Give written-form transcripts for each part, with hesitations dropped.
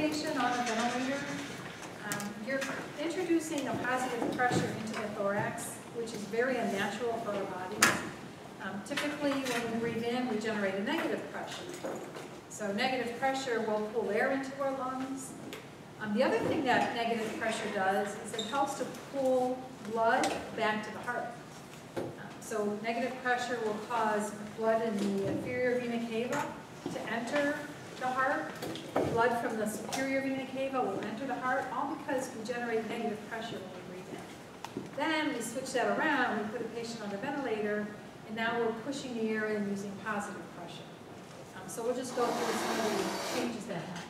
patient on a ventilator, you're introducing a positive pressure into the thorax, which is very unnatural for our bodies. Typically, when we breathe in, we generate a negative pressure. So negative pressure will pull air into our lungs. The other thing that negative pressure does is it helps to pull blood back to the heart. So negative pressure will cause blood in the inferior vena cava to enter the heart. Blood from the superior vena cava will enter the heart, all because we generate negative pressure when we breathe in. Then we switch that around, we put a patient on the ventilator, and now we're pushing the air in using positive pressure. So we'll just go through some of the changes that happens.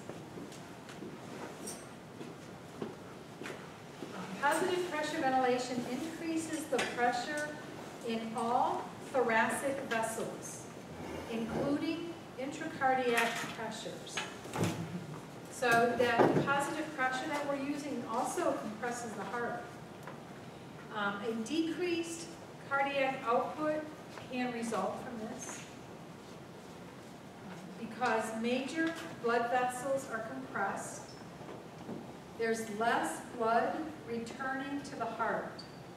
Positive pressure ventilation increases the pressure in all thoracic vessels, including intracardiac pressures. So that positive pressure that we're using also compresses the heart. A decreased cardiac output can result from this because major blood vessels are compressed. There's less blood returning to the heart.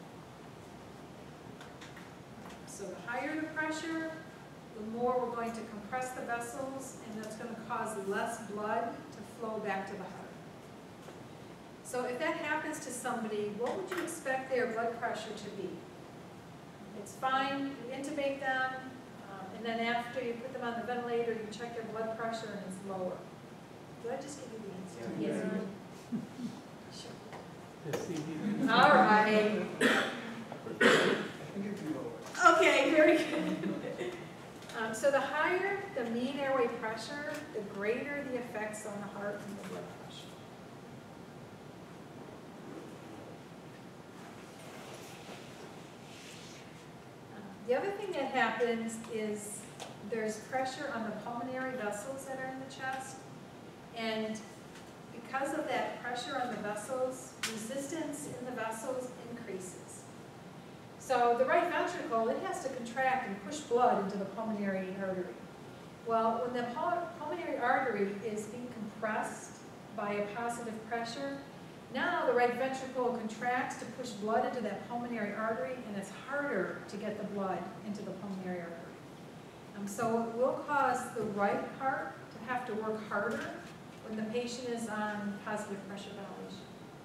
So the higher the pressure, the more we're going to compress the vessels, and that's going to cause less blood to flow back to the heart. So if that happens to somebody, what would you expect their blood pressure to be? It's fine, you intubate them, and then after you put them on the ventilator, you check their blood pressure and it's lower. Did I just give you the answer? Yeah. Yes. All right. Okay, very good. So the higher the mean airway pressure, the greater the effects on the heart and the blood pressure. The other thing that happens is there's pressure on the pulmonary vessels that are in the chest, and because of that pressure on the vessels, resistance in the vessels increases. So the right ventricle, it has to contract and push blood into the pulmonary artery. Well, when the pulmonary artery is being compressed by a positive pressure, now the right ventricle contracts to push blood into that pulmonary artery, and it's harder to get the blood into the pulmonary artery. So it will cause the right heart to have to work harder when the patient is on positive pressure ventilation.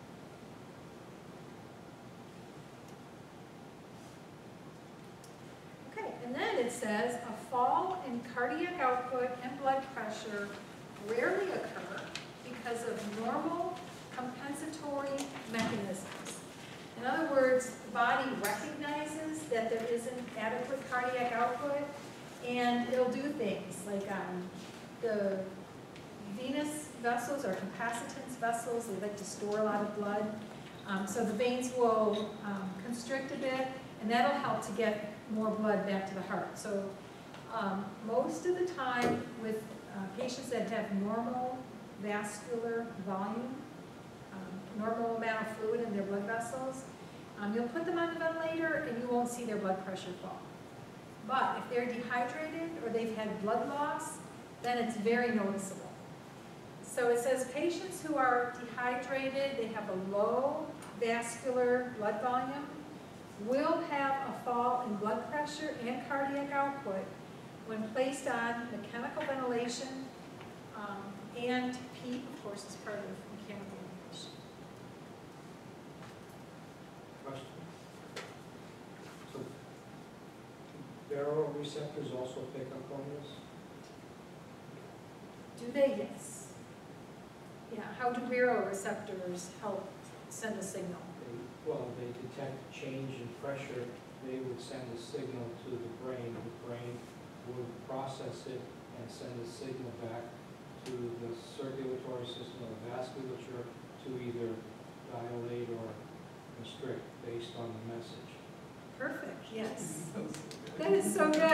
Okay, and then it says a fall in cardiac output and blood pressure rarely occur because of normal compensatory mechanisms. In other words, the body recognizes that there isn't adequate cardiac output, and it'll do things like the venous vessels are capacitance vessels. They like to store a lot of blood. So the veins will constrict a bit, and that'll help to get more blood back to the heart. So most of the time with patients that have normal vascular volume, normal amount of fluid in their blood vessels, you'll put them on the ventilator and you won't see their blood pressure fall. But if they're dehydrated or they've had blood loss, then it's very noticeable. So it says patients who are dehydrated, they have a low vascular blood volume, will have a fall in blood pressure and cardiac output when placed on mechanical ventilation, and PEEP, of course, is part of mechanical ventilation. Question. So, baroreceptors also pick up on this? Do they? Yes. Yeah, how do baroreceptors help send a signal? Well, they detect change in pressure. They would send a signal to the brain. The brain would process it and send a signal back to the circulatory system or vasculature to either dilate or constrict based on the message. Perfect, yes. That is so good.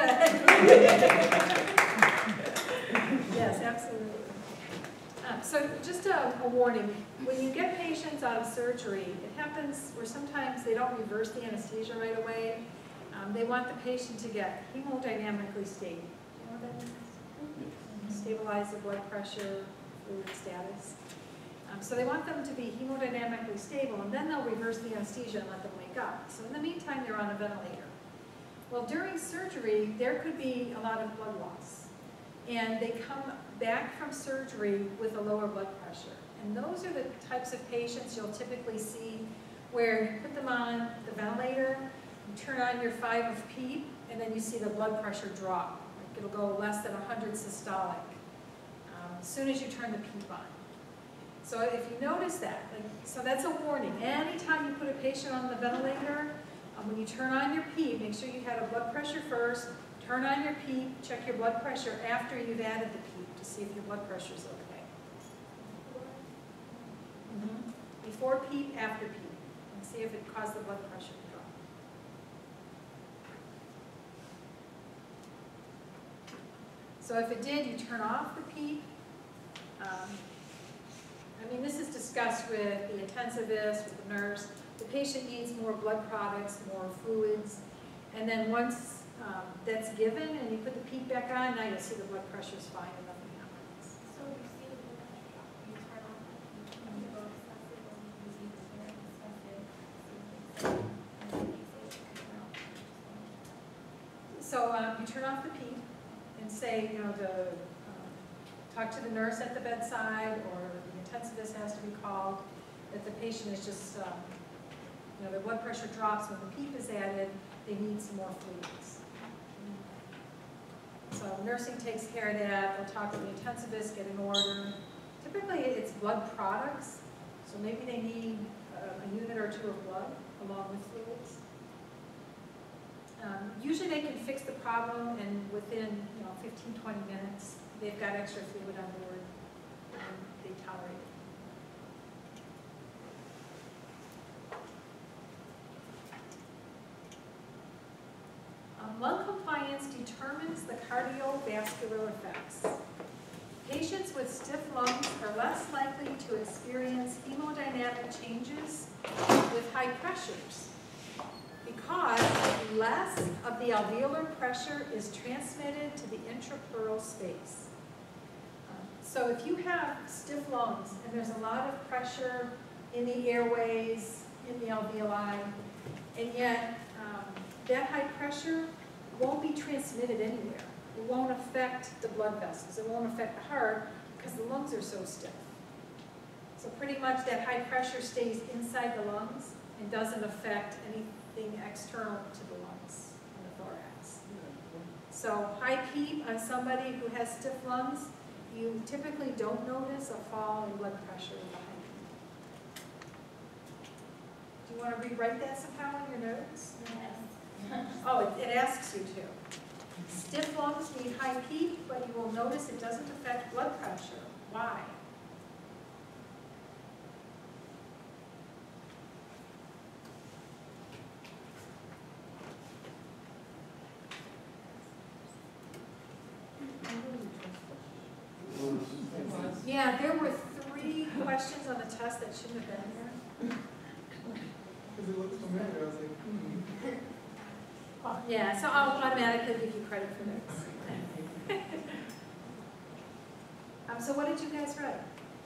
Yes, absolutely. So just a warning, when you get patients out of surgery, it happens where sometimes they don't reverse the anesthesia right away. They want the patient to get hemodynamically stable. You know what that means? Stabilize the blood pressure, fluid status. So they want them to be hemodynamically stable, and then they'll reverse the anesthesia and let them wake up. So in the meantime, they're on a ventilator. Well, during surgery, there could be a lot of blood loss, and they come back from surgery with a lower blood pressure. And those are the types of patients you'll typically see where you put them on the ventilator, you turn on your 5 of PEEP, and then you see the blood pressure drop. Like it'll go less than 100 systolic as soon as you turn the PEEP on. So if you notice that, so that's a warning. Anytime you put a patient on the ventilator, when you turn on your PEEP, make sure you had a blood pressure first, turn on your PEEP, check your blood pressure after you've added the PEEP to see if your blood pressure is okay. Before PEEP, after PEEP, and see if it caused the blood pressure to drop. So if it did, you turn off the PEEP. I mean, this is discussed with the intensivist, with the nurse. The patient needs more blood products, more fluids. And then once that's given and you put the PEEP back on, now you'll see the blood pressure is fine and nothing happens. So you see the blood pressure drop, you turn on the PEEP, and you go excessive, or you use either very excessive, and then you say you turn off. So you turn off the PEEP and say, you know, talk to the nurse at the bedside, or the intensivist has to be called, that the patient is just, you know, their blood pressure drops when the PEEP is added, they need some more fluids. So nursing takes care of that. They'll talk to the intensivist, get an order. Typically it's blood products, so maybe they need a unit or 2 of blood along with fluids. Usually they can fix the problem, and within 15-20 minutes they've got extra fluid on board and they tolerate it. Lung compliance determines the cardiovascular effects. Patients with stiff lungs are less likely to experience hemodynamic changes with high pressures because less of the alveolar pressure is transmitted to the intrapleural space. So if you have stiff lungs and there's a lot of pressure in the airways, in the alveoli, and yet that high pressure won't be transmitted anywhere. It won't affect the blood vessels. It won't affect the heart because the lungs are so stiff. So pretty much that high pressure stays inside the lungs and doesn't affect anything external to the lungs and the thorax. So high PEEP on somebody who has stiff lungs, you typically don't notice a fall in blood pressure with the high PEEP. Do you want to rewrite that somehow in your notes? Yes. Oh, it asks you to. Stiff lungs need high PEEP, but you will notice it doesn't affect blood pressure. Why? Yeah, there were 3 questions on the test that shouldn't have been there. Because it looks familiar, I was like, Yeah, so I'll automatically give you credit for those. So what did you guys write?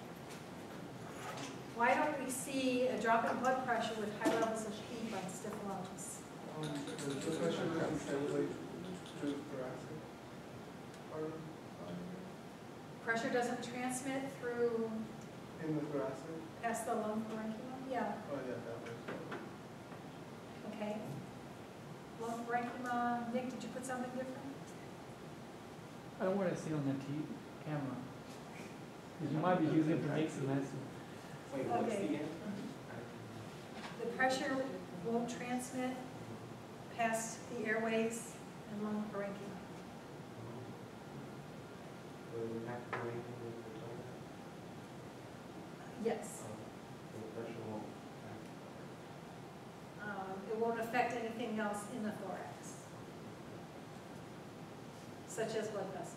Why don't we see a drop in blood pressure with high levels of PEEP on stiff lungs? the pressure doesn't translate to thoracic part of Pressure doesn't transmit through in the thoracic. past the lung parenchyma? Yeah, Oh yeah, that makes sense. okay. Lung parenchyma. Nick, did you put something different? I don't want to see on the camera. Because you might be using it for next semester. Wait, what's Okay. the answer? The pressure won't transmit past the airways and lung parenchyma. Will we have to do anything with the toilet? Yes. The pressure won't It won't affect anything else in the thorax, such as blood vessels.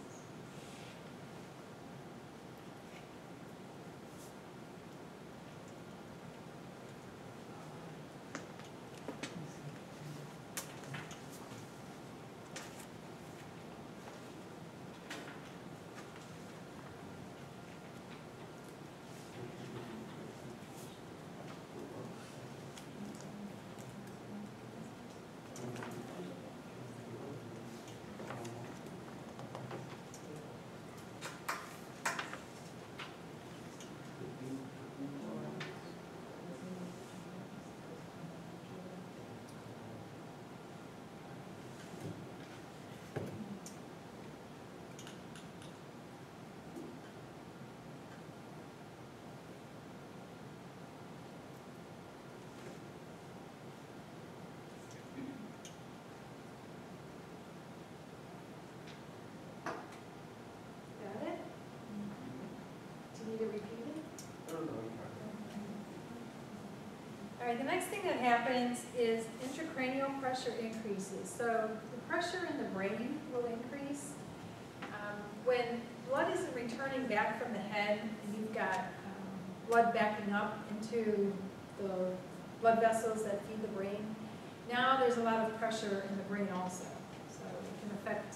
right, the next thing that happens is intracranial pressure increases. So the pressure in the brain will increase. When blood isn't returning back from the head and you've got blood backing up into the blood vessels that feed the brain, now there's a lot of pressure in the brain also. So it can affect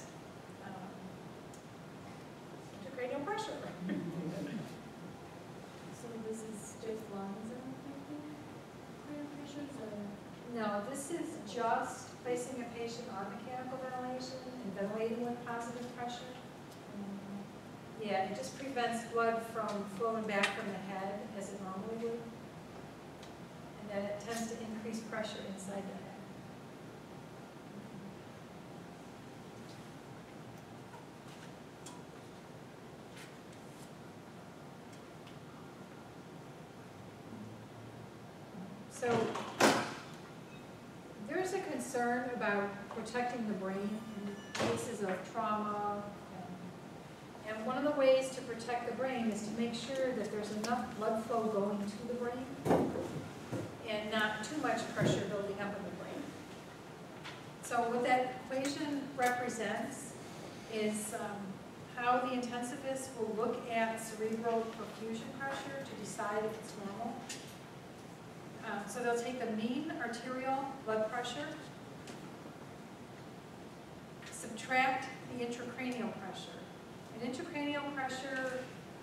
intracranial pressure. So this is just lungs and everything? Clear pressures or? No, this is just placing a patient on mechanical ventilation and ventilating with positive pressure. Yeah, it just prevents blood from flowing back from the head as it normally would. And then it tends to increase pressure inside the head. So there's a concern about protecting the brain in cases of trauma. And one of the ways to protect the brain is to make sure that there's enough blood flow going to the brain and not too much pressure building up in the brain. So what that equation represents is how the intensivist will look at cerebral perfusion pressure to decide if it's normal. So they'll take the mean arterial blood pressure, subtract the intracranial pressure. And intracranial pressure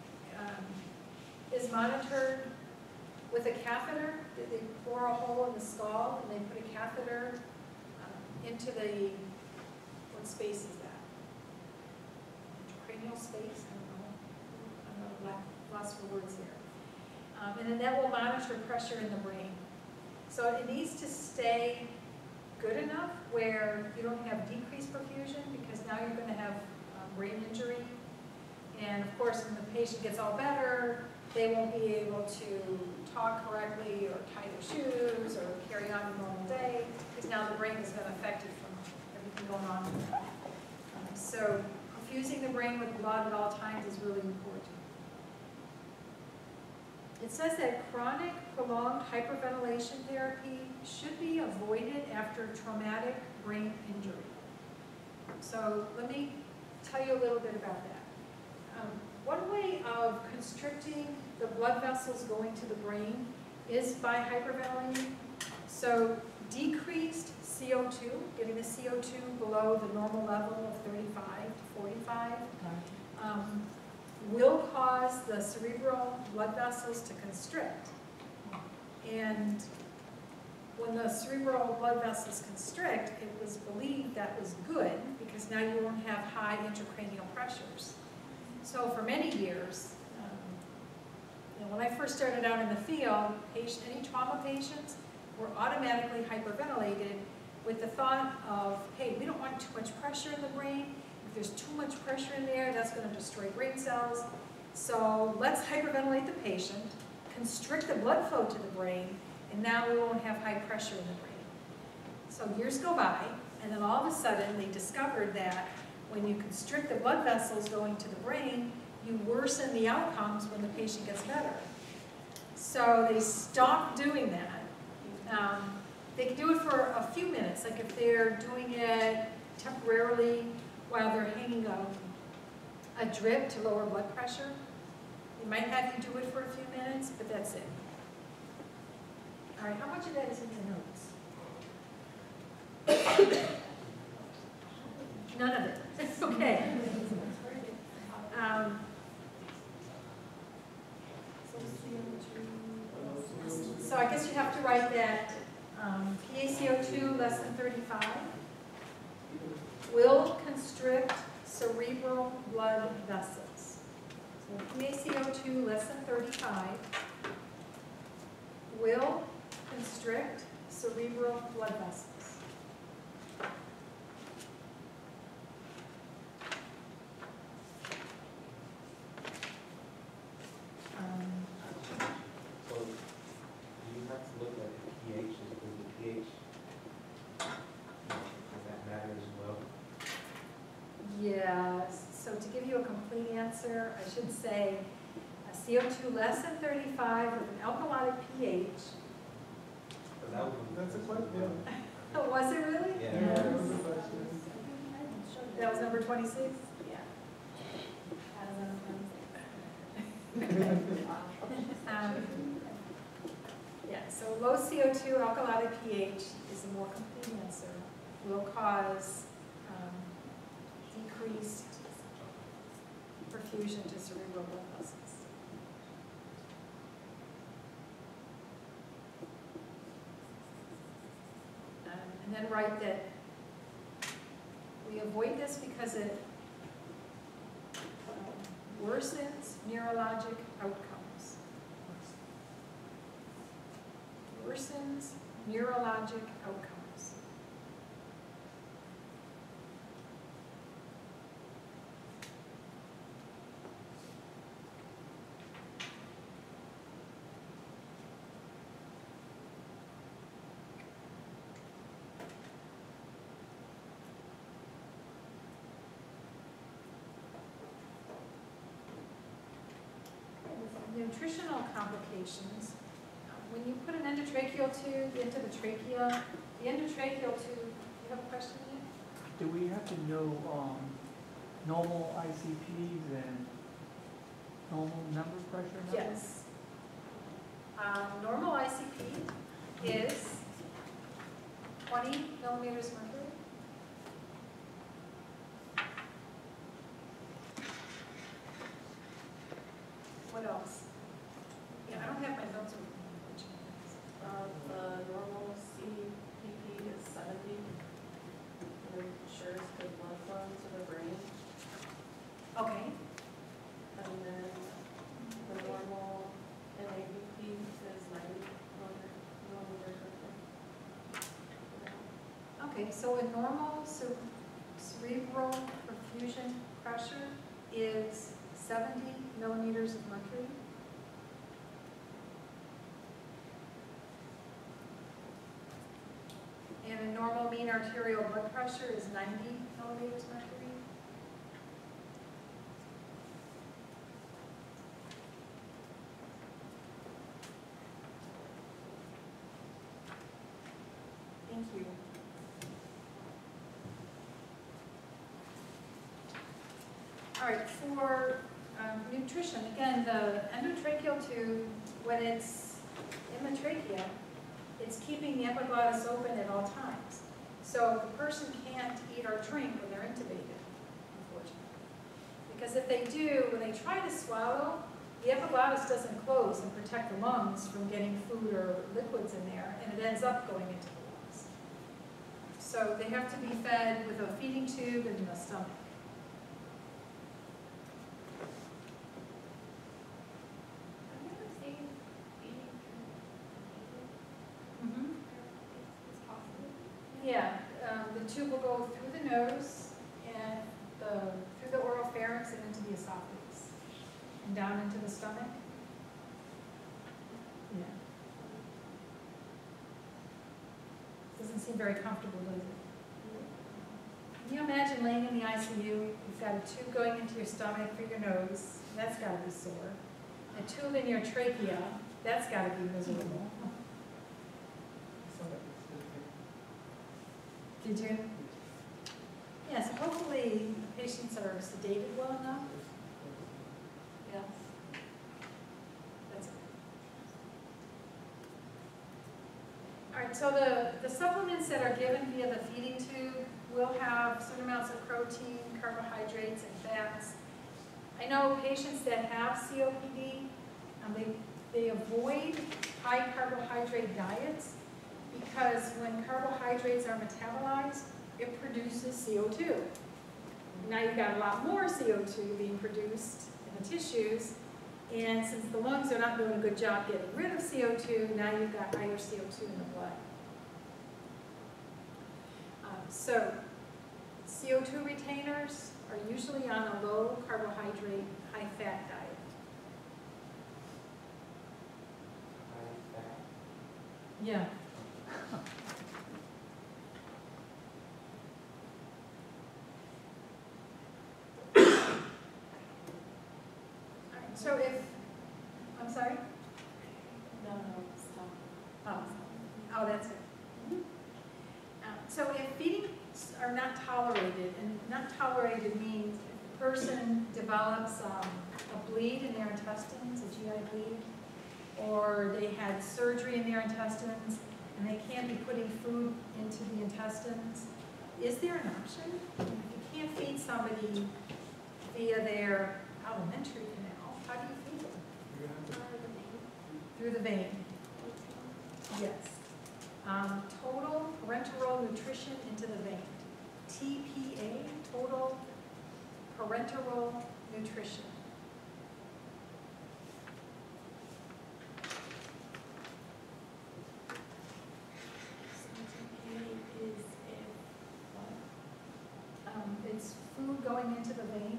is monitored with a catheter. They bore a hole in the skull and they put a catheter into the, what space is that? Intracranial space? I don't know, lots of words here. And then that will monitor pressure in the brain. So it needs to stay good enough where you don't have decreased perfusion, because now you're going to have brain injury. And of course, when the patient gets all better, they won't be able to talk correctly or tie their shoes or carry on a normal day, because now the brain has been affected from everything going on. So perfusing the brain with blood at all times is really important. It says that chronic prolonged hyperventilation therapy should be avoided after traumatic brain injury. So let me tell you a little bit about that. One way of constricting the blood vessels going to the brain is by hyperventilating. So decreased CO2, getting the CO2 below the normal level of 35 to 45, will cause the cerebral blood vessels to constrict. And when the cerebral blood vessels constrict, it was believed that was good, because now you won't have high intracranial pressures. So for many years, when I first started out in the field, any trauma patients were automatically hyperventilated with the thought of, hey, we don't want too much pressure in the brain. If there's too much pressure in there, that's going to destroy brain cells. So let's hyperventilate the patient, constrict the blood flow to the brain, and now we won't have high pressure in the brain. So years go by, and then all of a sudden they discovered that when you constrict the blood vessels going to the brain, you worsen the outcomes when the patient gets better. So they stopped doing that. They can do it for a few minutes, like if they're doing it temporarily while they're hanging a drip to lower blood pressure. They might have you do it for a few minutes, but that's it. All right, how much of that is in your notes? None of it. It's okay. So I guess you have to write that PaCO2 less than 35 will constrict cerebral blood vessels. So PaCO2 less than 35 will constrict cerebral blood vessels. So you have to look at the pH, is the pH, does that matter as well? Yes, so to give you a complete answer, I should say a CO2 less than 35 with an alkalotic pH Because that was. That's a question, yeah. Oh, was it really? Yeah. Yeah, Yes. that was a question. That was number 26? Yeah. That is on Yeah, so low CO2 alkali pH is a more complete answer, will cause decreased perfusion to cerebral blood vessels. And then write that we avoid this because it worsens neurologic outcomes. Worsens neurologic outcomes. Nutritional complications. When you put an endotracheal tube into the trachea, the endotracheal tube, you have a question yet? Do we have to know normal ICPs and normal number pressure numbers? Yes. Normal ICP is 20 millimeters mercury. What else? Yeah, I don't have my notes with me. The normal CPP is 70, and it ensures good blood flow to the brain. Okay, And then the normal NABP is 90 millimeters mercury. okay, so a normal cerebral perfusion pressure is 70 millimeters of mercury. And a normal mean arterial blood pressure is 90 millimeters mercury. Thank you. All right, for nutrition, again, the endotracheal tube, when it's in the trachea, it's keeping the epiglottis open at all times. So the person can't eat or drink when they're intubated, unfortunately. Because if they do, when they try to swallow, the epiglottis doesn't close and protect the lungs from getting food or liquids in there, and it ends up going into the lungs. So they have to be fed with a feeding tube in the stomach. Have you ever seen feeding Mhm. it's possible? Yeah, the tube will go through the nose and through the oropharynx and into the esophagus and down into the stomach. Yeah. Doesn't seem very comfortable, does it? Can you imagine laying in the ICU? You've got a tube going into your stomach through your nose. That's got to be sore. A tube in your trachea. That's got to be miserable. Did you? Yes, hopefully patients are sedated well enough. Yeah. That's it. All right, so the supplements that are given via the feeding tube will have certain amounts of protein, carbohydrates, and fats. I know patients that have COPD, they avoid high carbohydrate diets because when carbohydrates are metabolized, it produces CO2. Now you've got a lot more CO2 being produced in the tissues, and since the lungs are not doing a good job getting rid of CO2, now you've got higher CO2 in the blood. So CO2 retainers are usually on a low carbohydrate, high fat diet. Yeah. So if, I'm sorry? No, stop. Oh. Oh, that's it. Mhm. So if feedings are not tolerated, and not tolerated means if the person develops a bleed in their intestines, a GI bleed, or they had surgery in their intestines, and they can't be putting food into the intestines, is there an option? If you can't feed somebody via their alimentary canal, how do you feed them? You're gonna have to Through the vein, yes. Total parenteral nutrition into the vein. TPA, total parenteral nutrition. Is if what? It's food going into the vein.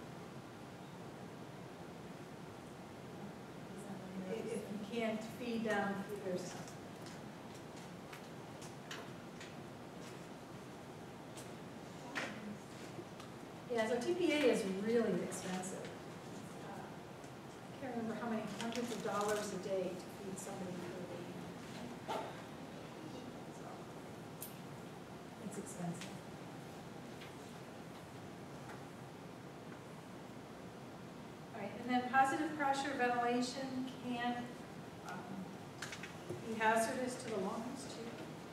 If you can't feed down through their stomach. Yeah, so TPA is really expensive. I can't remember how many hundreds of dollars a day to feed somebody through the vein. So, it's expensive. All right, and then positive pressure ventilation can be hazardous to the lungs too.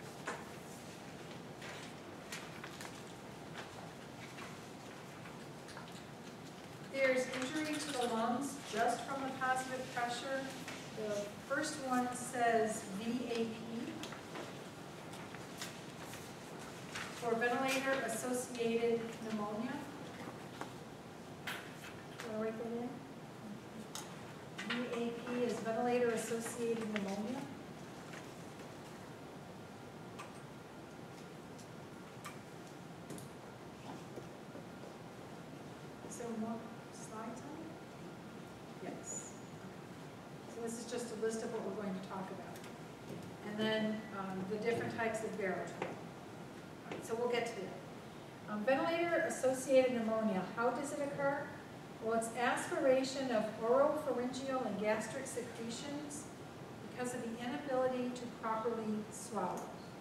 There's injury to the lungs just from the positive pressure. The first one says VAP, for ventilator-associated pneumonia. Do I write that in? VAP is ventilator-associated pneumonia. Is there more slides on it? Yes. So this is just a list of what we're going to talk about. And then the different types of barotrauma. All right, so we'll get to that. Ventilator-associated pneumonia, how does it occur? Well, it's aspiration of oropharyngeal and gastric secretions because of the inability to properly swallow.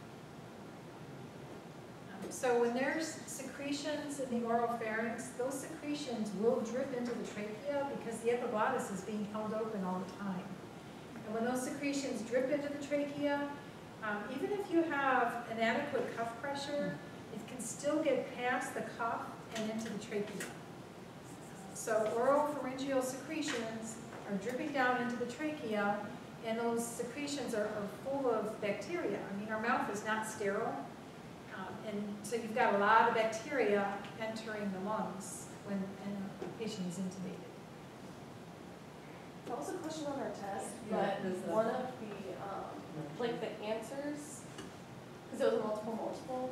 So when there's secretions in the oropharynx, those secretions will drip into the trachea because the epiglottis is being held open all the time. And when those secretions drip into the trachea, even if you have an adequate cuff pressure, it can still get past the cuff and into the trachea. So oropharyngeal secretions are dripping down into the trachea, and those secretions are full of bacteria. I mean, our mouth is not sterile. And so you've got a lot of bacteria entering the lungs when a patient is intubated. That was a question on our test, Yeah, but one of the, like the answers, because it was multiple,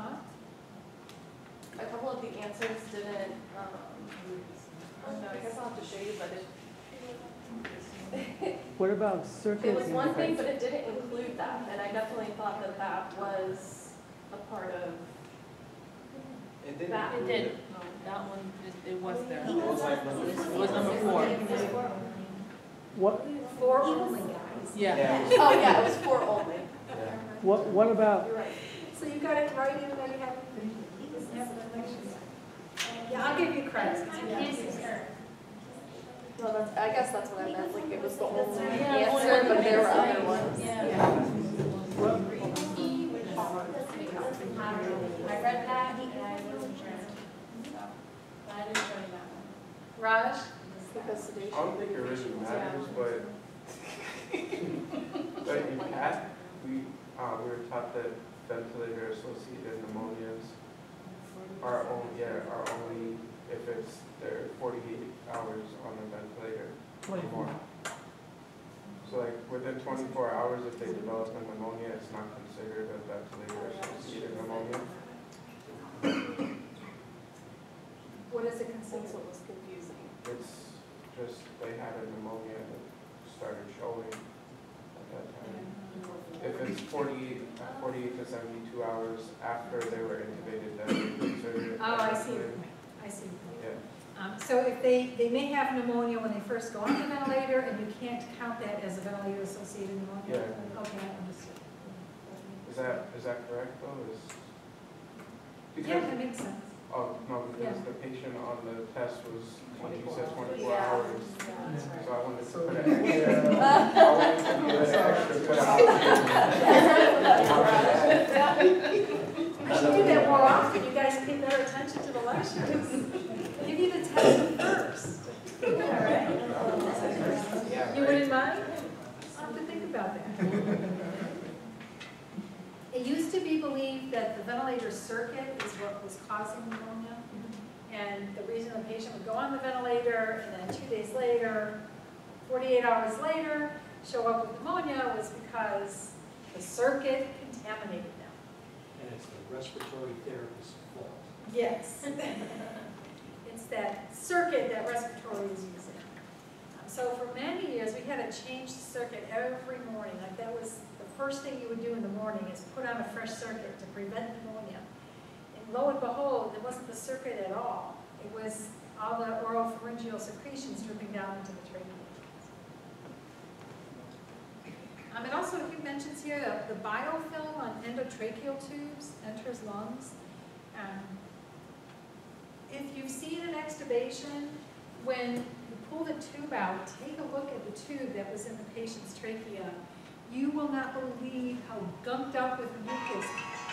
a couple of the answers didn't, oh no, I guess I'll have to show you, but What about circulating? it was one thing, but it didn't include that, and I definitely thought that that was a part of It didn't. that. include It did, no, that one, it was there. It was like number It four. was number 4. What, For only guys. Yeah. Yeah. Oh, yeah, it was 4 only. Yeah. what about, You're right. So you got it right even though you haven't done lectures yet. Yeah, I'll give you credit. Well, that's, I guess that's what I meant, like it was the only Yeah, answer, but there were right. other ones. Yeah. I read that and I wasn't sure. So, but I didn't join that one. Raj? Because I sedation. don't think it really matters, but in CAT, we were taught that ventilator-associated pneumonias are only if they're 48 hours on the ventilator or more. So like within 24 hours, if they develop a pneumonia, it's not considered a ventilator-associated pneumonia. What is it That's considered? what was confusing. It's just they had a pneumonia that started showing at that time. If it's 48 to 72 hours after they were intubated, then they consider it. Oh, I see. I see. Yeah. So if they may have pneumonia when they first go on the ventilator, and you can't count that as a ventilator-associated pneumonia? Yeah. Okay, I understood. Is that correct though? Yeah, Because, that makes sense. oh, no, because Yeah. the patient on the test was, you said 24 Yeah. hours. Yeah, that's right. So I wanted to So- put an extra, I wanted to do an extra put out I should do that more often, you guys pay better attention to the lectures. Give you the test first. Yeah, right? Yeah, You right. wouldn't mind? I'll have to think about that. It used to be believed that the ventilator circuit is what was causing pneumonia. And the reason the patient would go on the ventilator and then 2 days later, 48 hours later, show up with pneumonia was because the circuit contaminated them. And it's the respiratory therapist's fault. Yes. It's that circuit that respiratory is using. So for many years, we had to change the circuit every morning. Like that was the first thing you would do in the morning is put on a fresh circuit to prevent pneumonia. And lo and behold, it wasn't the circuit at all. It was all the oropharyngeal secretions dripping down into the trachea. It also mentions here the biofilm on endotracheal tubes enters lungs. If you've seen an extubation, when you pull the tube out, take a look at the tube that was in the patient's trachea. You will not believe how gunked up with mucus.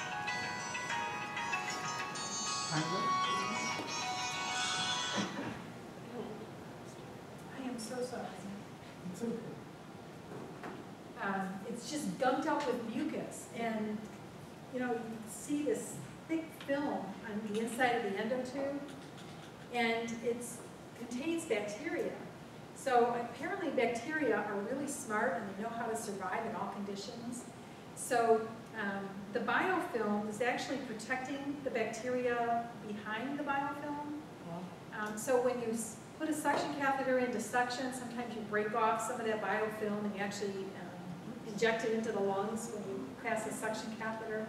I am so sorry. It's okay. It's just gunked up with mucus, and you know, you see this thick film on the inside of the endotube, and it contains bacteria. So apparently bacteria are really smart and they know how to survive in all conditions. So the biofilm is actually protecting the bacteria behind the biofilm. So when you put a suction catheter into suction, sometimes you break off some of that biofilm and you actually inject it into the lungs when you pass a suction catheter.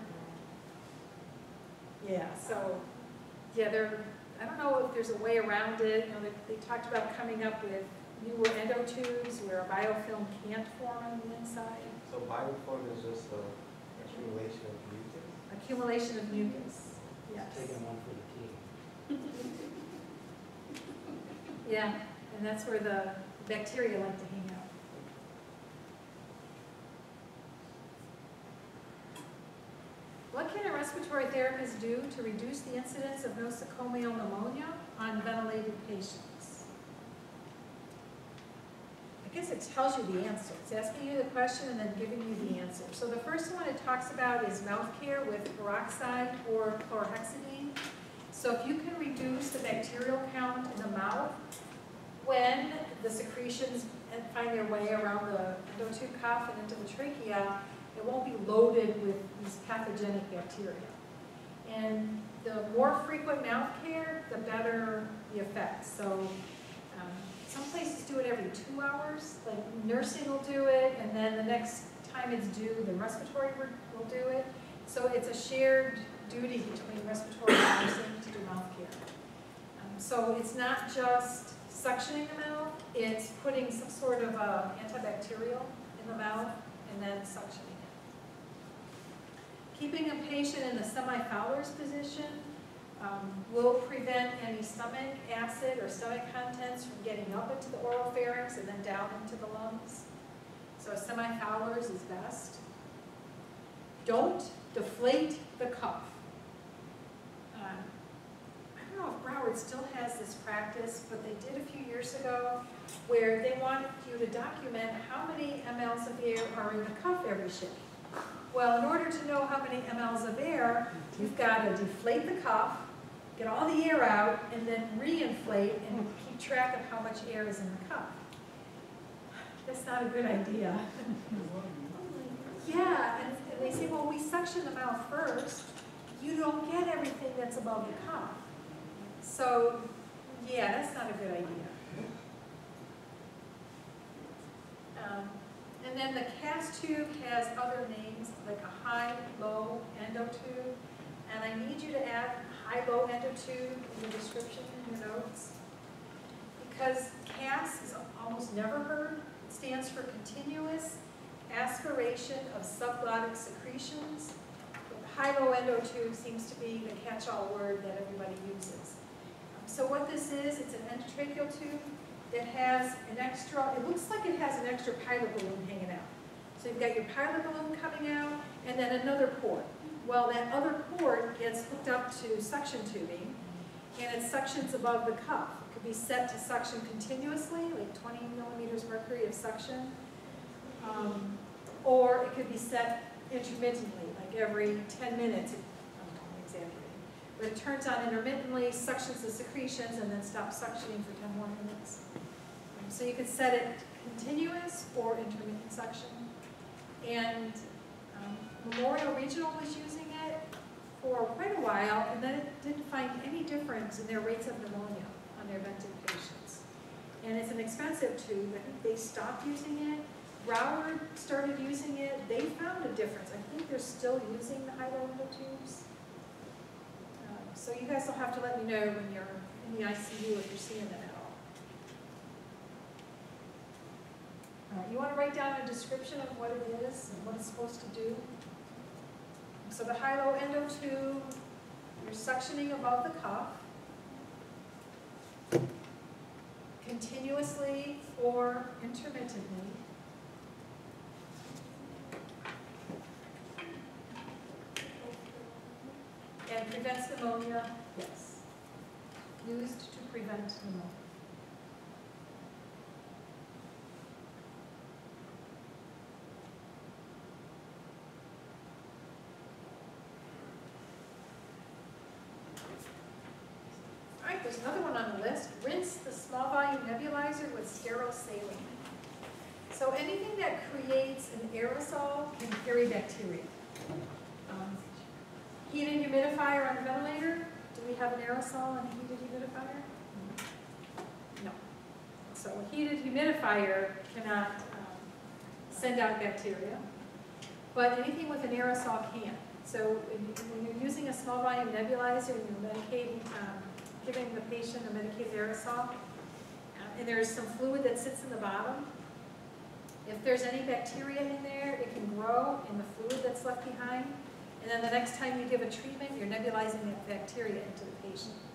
Yeah, so, yeah, I don't know if there's a way around it. You know, they talked about coming up with newer endotubes where a biofilm can't form on the inside. So biofilm is just a accumulation of mucus? Accumulation of mucus, yes. Taking one for the team. Yeah, and that's where the bacteria like to hang out. What can a respiratory therapist do to reduce the incidence of nosocomial pneumonia on ventilated patients? I guess it tells you the answer. It's asking you the question and then giving you the answer. So the first one it talks about is mouth care with peroxide or chlorhexidine. So if you can reduce the bacterial count in the mouth when the secretions find their way around the endotube cuff and into the trachea, it won't be loaded with these pathogenic bacteria. And the more frequent mouth care, the better the effect. So some places do it every 2 hours, like nursing will do it, and then the next time it's due, the respiratory will do it. So it's a shared duty between respiratory and nursing to do mouth care. So it's not just suctioning the mouth, it's putting some sort of antibacterial in the mouth and then suctioning it. Keeping a patient in the semi-Fowler's position will prevent any stomach acid or stomach contents from getting up into the oropharynx and then down into the lungs. So semi-Fowler's is best. Don't deflate the cuff. I don't know if Broward still has this practice, but they did a few years ago where they wanted you to document how many mLs of air are in the cuff every shift. Well, in order to know how many mLs of air, you've got to deflate the cuff, get all the air out, and then re-inflate and keep track of how much air is in the cuff. That's not a good idea. Yeah, and they say, well, we suction the mouth first. You don't get everything that's above the cuff. So, yeah, that's not a good idea. And then the CAS tube has other names, like a high-low endotube. And I need you to add high-low endotube in the description in your notes. Because CAS is almost never heard. It stands for continuous aspiration of subglottic secretions. The high-low endo tube seems to be the catch-all word that everybody uses. So what this is, it's an endotracheal tube that has an extra, it looks like it has an extra pilot balloon hanging out. So you've got your pilot balloon coming out, and then another port. Well, that other port gets hooked up to suction tubing, and it suctions above the cuff. It could be set to suction continuously, like 20 millimeters mercury of suction, or it could be set intermittently, like every 10 minutes, I'm exaggerating. But it turns on intermittently, suctions the secretions, and then stops suctioning for 10 more minutes. So you could set it continuous or intermittent suction. And Memorial Regional was using it for quite a while, and then it didn't find any difference in their rates of pneumonia on their vented patients. And it's an expensive tube. I think they stopped using it. Broward started using it. They found a difference. I think they're still using the high-low endo tubes. So you guys will have to let me know when you're in the ICU if you're seeing that at all. You want to write down a description of what it is and what it's supposed to do. So the high-low endo tube, you're suctioning above the cuff, continuously or intermittently. And prevents pneumonia, yes. Used to prevent pneumonia. All right, there's another one on the list. Rinse the small volume nebulizer with sterile saline. So anything that creates an aerosol can carry bacteria. Heated humidifier on the ventilator. Do we have an aerosol on a heated humidifier? No. So a heated humidifier cannot send out bacteria, but anything with an aerosol can. So when you're using a small volume nebulizer and you're medicating, giving the patient a medicated aerosol, and there's some fluid that sits in the bottom, if there's any bacteria in there, it can grow in the fluid that's left behind. And then the next time you give a treatment, you're nebulizing that bacteria into the patient.